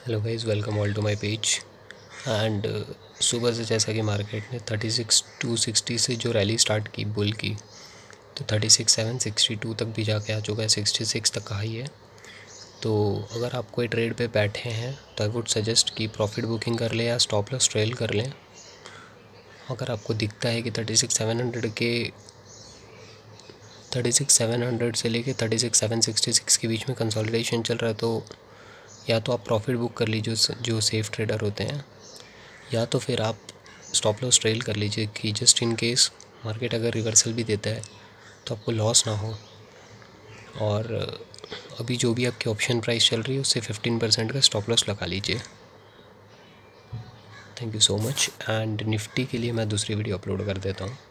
Hello guys, welcome all to my page. And सुबह से जैसा कि मार्केट ने 36,260 से जो रैली स्टार्ट की बुल की, तो 36,762 तक भी जाके आ चुका है। 66 तक का हाई है। तो अगर आप कोई ट्रेड पे बैठे हैं तो आई वुड सजेस्ट कि प्रॉफिट बुकिंग कर लें या स्टॉप लॉस ट्रेल कर लें। अगर आपको दिखता है कि 36,700 से लेके 36,766 के बीच में कंसोलिडेशन चल रहा है, तो या तो आप प्रॉफिट बुक कर लीजिए जो सेफ़ ट्रेडर होते हैं, या तो फिर आप स्टॉप लॉस ट्रेल कर लीजिए कि जस्ट इन केस मार्केट अगर रिवर्सल भी देता है तो आपको लॉस ना हो। और अभी जो भी आपकी ऑप्शन प्राइस चल रही है उससे 15% का स्टॉप लॉस लगा लीजिए। Thank you so much. And Nifty के लिए मैं दूसरी वीडियो अपलोड कर देता हूँ।